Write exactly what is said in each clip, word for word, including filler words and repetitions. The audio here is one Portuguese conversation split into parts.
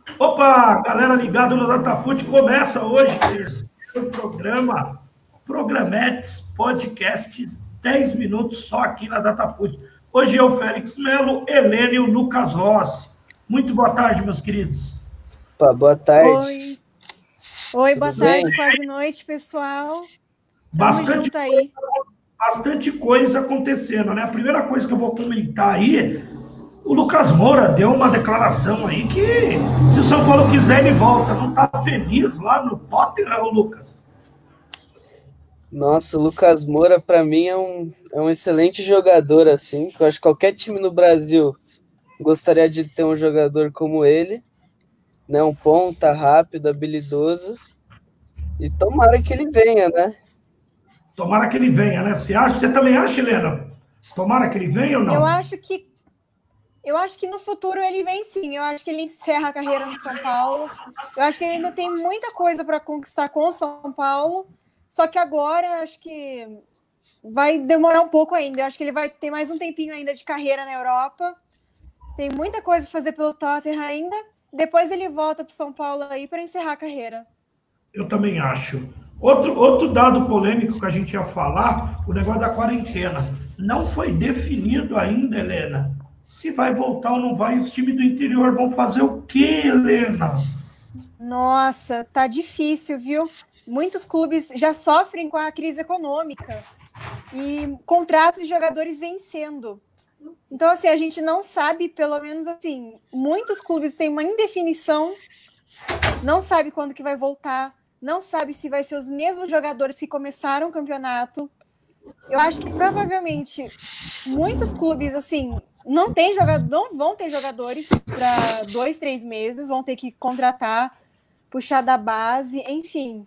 Opa, galera ligada no DataFoot, começa hoje terceiro programa, Programetes Podcasts, dez minutos só aqui na DataFoot. Hoje eu, Félix Melo, Helene e o Lucas Rossi. Muito boa tarde, meus queridos. Opa, boa tarde. Oi, Oi boa bem? tarde, quase noite, pessoal. Tamo Bastante junto aí. Bastante coisa acontecendo, né? A primeira coisa que eu vou comentar aí, o Lucas Moura deu uma declaração aí que se o São Paulo quiser ele volta. Não tá feliz lá no Tottenham, Lucas? Nossa, o Lucas Moura para mim é um, é um excelente jogador, assim, que eu acho que qualquer time no Brasil gostaria de ter um jogador como ele, né? Um ponta, rápido, habilidoso, e tomara que ele venha, né? Tomara que ele venha, né? Você acha? Você também acha, Helena? Tomara que ele venha ou não? Eu acho que eu acho que no futuro ele vem sim. Eu acho que ele encerra a carreira no São Paulo. Eu acho que ele ainda tem muita coisa para conquistar com o São Paulo. Só que agora acho que vai demorar um pouco ainda. Eu acho que ele vai ter mais um tempinho ainda de carreira na Europa. Tem muita coisa para fazer pelo Tottenham ainda. Depois ele volta para o São Paulo aí para encerrar a carreira. Eu também acho. Outro, outro dado polêmico que a gente ia falar, o negócio da quarentena. Não foi definido ainda, Helena, se vai voltar ou não vai. Os times do interior vão fazer o quê, Helena? Nossa, tá difícil, viu? Muitos clubes já sofrem com a crise econômica e contratos de jogadores vencendo. Então, assim, a gente não sabe, pelo menos assim, muitos clubes têm uma indefinição, não sabe quando que vai voltar, não sabe se vai ser os mesmos jogadores que começaram o campeonato. Eu acho que provavelmente muitos clubes, assim, não, tem jogador, não vão ter jogadores para dois, três meses, vão ter que contratar, puxar da base, enfim.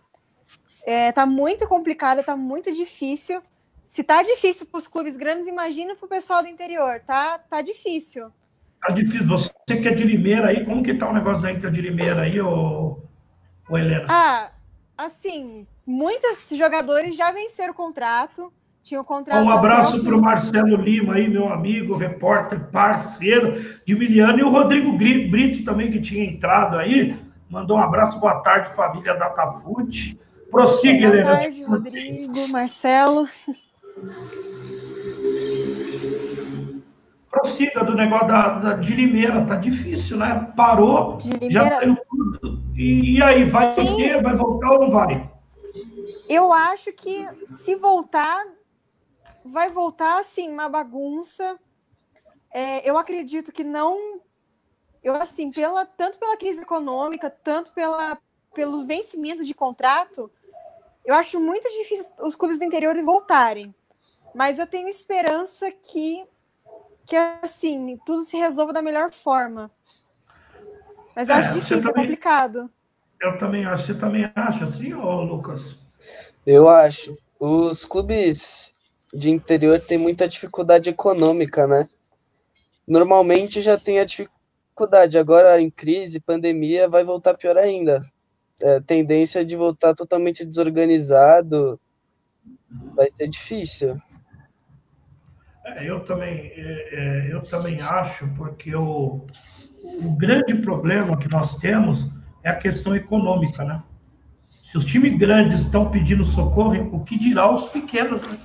É, tá muito complicado, tá muito difícil. Se tá difícil para os clubes grandes, imagina para o pessoal do interior, tá, tá difícil. Tá difícil. Você que é de Limeira aí, como que tá o negócio da Inter de Limeira aí, ô, ô Helena? Ah, assim, muitos jogadores já venceram o contrato, tinham contrato. Um abraço para o Marcelo Lima aí, meu amigo, repórter, parceiro de Miliano, e o Rodrigo Brito também, que tinha entrado aí. Mandou um abraço, boa tarde, família DataFoot. Prossiga, boa Helena. Boa tarde, Rodrigo, Marcelo. Prossiga do negócio da, da, de Limeira, tá difícil, né? Parou, já saiu tudo. E, e aí, vai ter, vai voltar ou não vai? Eu acho que se voltar, vai voltar, assim, uma bagunça. É, eu acredito que não... Eu, assim, pela, tanto pela crise econômica, tanto pela, pelo vencimento de contrato, eu acho muito difícil os clubes do interior voltarem. Mas eu tenho esperança que, que assim, tudo se resolva da melhor forma. Mas eu é, acho difícil, também, é complicado. Eu também acho. Você também acha assim, ô Lucas? Eu acho. Os clubes de interior têm muita dificuldade econômica, né? Normalmente já tem a dificuldade. Agora, em crise, pandemia, vai voltar pior ainda. É, tendência de voltar totalmente desorganizado. Vai ser difícil. É, eu, também, é, eu também acho, porque o, o grande problema que nós temos é a questão econômica, né? Se os times grandes estão pedindo socorro, o que dirá os pequenos, né?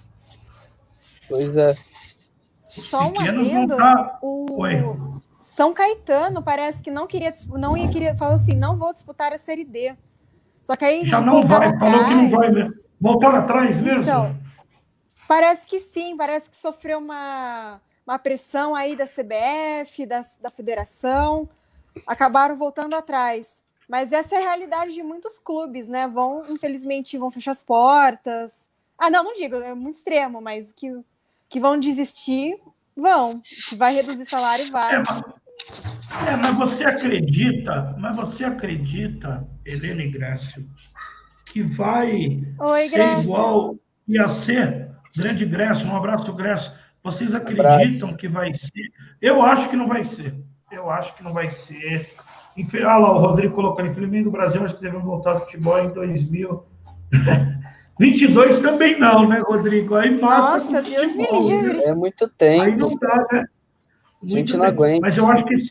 Pois é. Os Só um adendo, tá... o Oi. São Caetano parece que não queria, não ia querer, falou assim, não vou disputar a Série D. Só que aí já não vai, atrás. Falou que não vai mesmo. Voltaram atrás mesmo? Então, parece que sim, parece que sofreu uma, uma pressão aí da C B F, da, da federação, acabaram voltando atrás. Mas essa é a realidade de muitos clubes, né? Vão, infelizmente, vão fechar as portas. Ah, não, não digo, é muito extremo, mas que, que vão desistir, vão. Que vai reduzir salário, vai. É, mas, é, mas você acredita, mas você acredita, Helena e Grécio, que vai Oi, ser Grécio. igual ia ser? Grande Grécio, um abraço, Grécio. Vocês acreditam abraço. Que vai ser? Eu acho que não vai ser. Eu acho que não vai ser. Olha lá, o Rodrigo colocando, infelizmente, do Brasil, acho que devemos voltar ao futebol em dois mil e vinte e dois também não, né, Rodrigo? Aí mata. Nossa, Deus me livre. É muito tempo. Aí não dá, né? Muito a gente não tempo. Aguenta. Mas eu acho que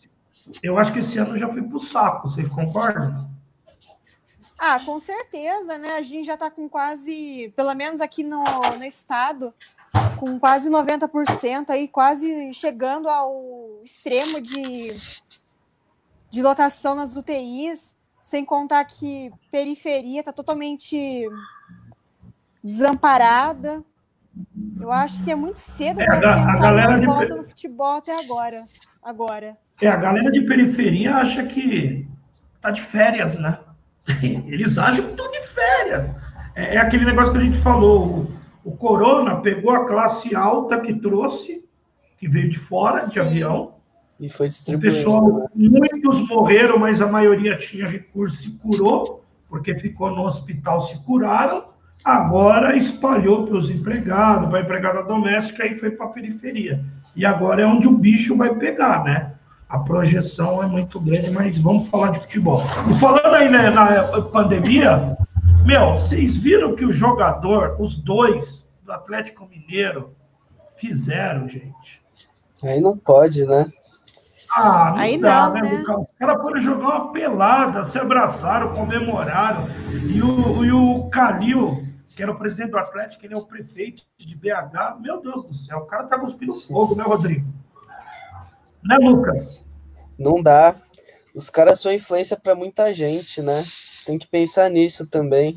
eu acho que esse ano já foi pro saco, vocês concordam? Ah, com certeza, né? A gente já está com quase, pelo menos aqui no, no estado, com quase noventa por cento aí, quase chegando ao extremo de, de lotação nas U T Is, sem contar que periferia está totalmente desamparada. Eu acho que é muito cedo É, para a, a pensar galera em de volta pe- no futebol até agora. agora. é, a galera de periferia acha que tá de férias, né? Eles acham que estão de férias. É, é aquele negócio que a gente falou. O, o Corona pegou a classe alta que trouxe, que veio de fora, de Sim. avião. E foi O distribuído. pessoal, muitos morreram, mas a maioria tinha recurso, se curou, porque ficou no hospital, se curaram. Agora espalhou para os empregados, para a empregada doméstica e foi para a periferia. E agora é onde o bicho vai pegar, né? A projeção é muito grande, mas vamos falar de futebol. E falando aí, né, na pandemia, meu, vocês viram que o jogador, os dois do Atlético Mineiro, fizeram, gente? Aí não pode, né? Ah, não Aí dá, não, né? né? Os caras foram jogar uma pelada, se abraçaram, comemoraram. E o, e o Calil, que era o presidente do Atlético, ele é o prefeito de B H. Meu Deus do céu, o cara tá cuspindo fogo, né, Rodrigo? Né, Lucas? Não dá. Os caras são influência para muita gente, né? Tem que pensar nisso também.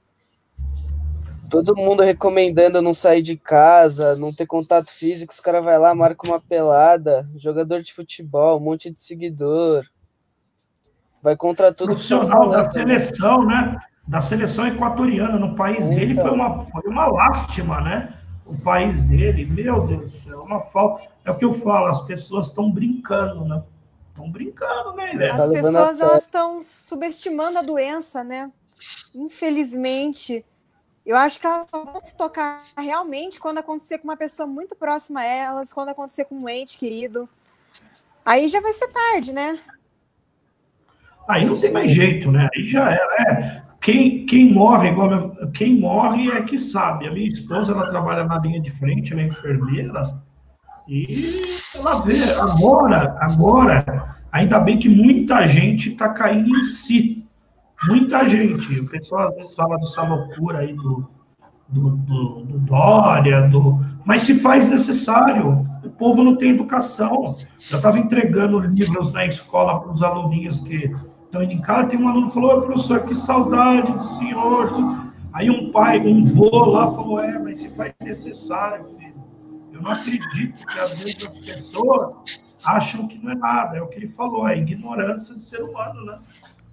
Todo mundo recomendando não sair de casa, não ter contato físico, os caras vão lá, marcam uma pelada, jogador de futebol, um monte de seguidor. Vai contra tudo que estão Profissional da falando, né? seleção, né? Da seleção equatoriana. No país Então. dele foi uma, foi uma lástima, né? O país dele, meu Deus do céu, uma falta. É o que eu falo, as pessoas estão brincando, né? Estão brincando, né, Helena? Tá As levando a pessoas sério. elas estão subestimando a doença, né? Infelizmente, eu acho que elas só vão se tocar realmente quando acontecer com uma pessoa muito próxima a elas, quando acontecer com um ente querido. Aí já vai ser tarde, né? Aí não tem mais jeito, né? Aí já era. É. Quem, quem morre, igual meu- quem morre é que sabe. A minha esposa, ela trabalha na linha de frente, ela é enfermeira, e ela vê, agora, agora, ainda bem que muita gente está caindo em si. Muita gente. O pessoal às vezes fala dessa loucura aí do, do, do, do Dória, do... mas se faz necessário. O povo não tem educação. Eu estava entregando livros na escola para os aluninhos que estão indo em casa, tem um aluno que falou: "Ô, professor, que saudade do senhor." Aí um pai, um vô lá falou: "É, mas se faz necessário, filho." Eu não acredito que às vezes as pessoas acham que não é nada. É o que ele falou, é ignorância do ser humano, né?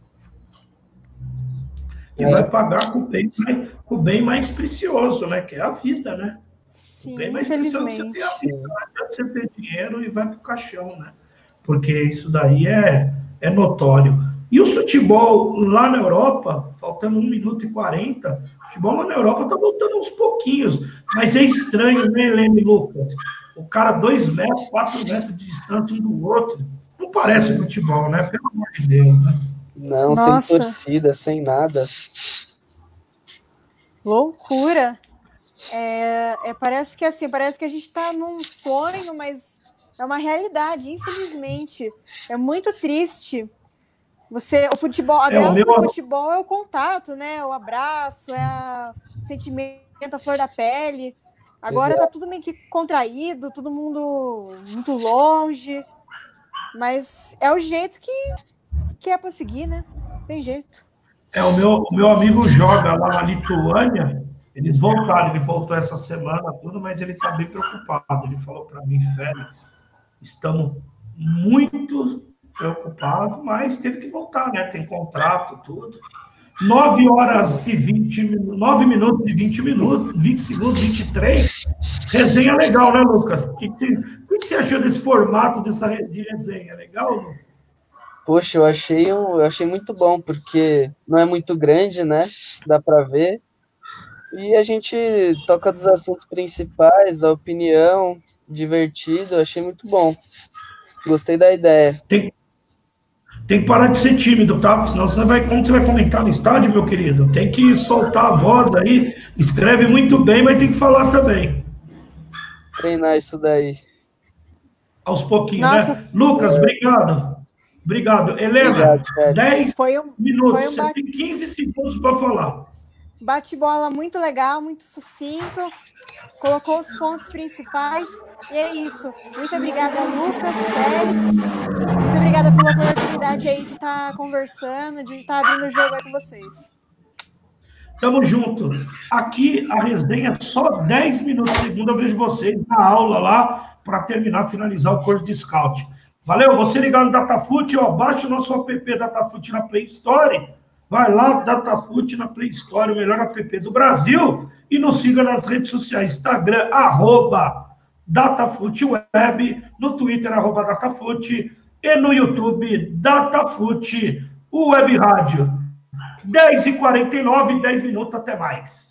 E É. vai pagar com o bem, mais- com o bem mais precioso, né? Que é a vida, né? Sim, O bem mais precioso que você infelizmente. tem a vida, não adianta você ter dinheiro e vai pro caixão, né? Porque isso daí é, é notório. E o futebol lá na Europa, faltando um minuto e quarenta, o futebol lá na Europa tá voltando aos pouquinhos. Mas é estranho, né, Helene e Lucas? O cara dois metros, quatro metros de distância um do outro. Não parece futebol, né? Pelo amor de Deus, né? Não, Nossa. sem torcida, sem nada. Loucura. É, é, parece que assim, parece que a gente está num sonho, mas é uma realidade, infelizmente. É muito triste. Você, o futebol, a É, o graça meu- do futebol é o contato, né? O abraço, é a o sentimento, a flor da pele. Agora Exato. tá tudo meio que contraído, todo mundo muito longe. Mas é o jeito que, que é para seguir, né? Tem jeito. É, o meu, o meu amigo joga lá na Lituânia, eles voltaram, ele voltou essa semana, tudo, mas ele está bem preocupado. Ele falou para mim: "Félix, estamos muito preocupados, mas teve que voltar, né? Tem contrato, tudo." nove horas e vinte minutos, nove minutos e vinte minutos, vinte segundos, vinte e três. Resenha legal, né, Lucas? O que, que, o que você achou desse formato dessa re- de resenha? Legal, Lucas? Poxa, eu achei, um, eu achei muito bom, porque não é muito grande, né? Dá pra ver. E a gente toca dos assuntos principais, da opinião, divertido, eu achei muito bom. Gostei da ideia. Tem, tem que parar de ser tímido, tá? Senão você vai, como você vai comentar no estádio, meu querido? Tem que soltar a voz aí. Escreve muito bem, mas tem que falar também. Treinar isso daí. Aos pouquinhos, Nossa. né? Lucas, obrigado. Obrigado. Helena, Obrigado, dez Foi um, minutos, foi um você bate- tem quinze segundos para falar. bate-bola muito legal, muito sucinto, colocou os pontos principais, e é isso. Muito obrigada, Lucas, Félix, muito obrigada pela oportunidade aí de estar conversando, de estar abrindo o jogo aí com vocês. Tamo junto. Aqui a resenha é só dez minutos. Segunda eu vejo vocês na aula lá para terminar, finalizar o curso de Scout. Valeu? Você ligado no Datafute, ó, baixa o nosso app Datafute na Play Store. Vai lá, Datafute na Play Store, o melhor app do Brasil. E nos siga nas redes sociais, Instagram, arroba Datafute Web, no Twitter, arroba Datafute, e no YouTube, Datafute Web Rádio. dez e quarenta e nove, dez minutos, até mais.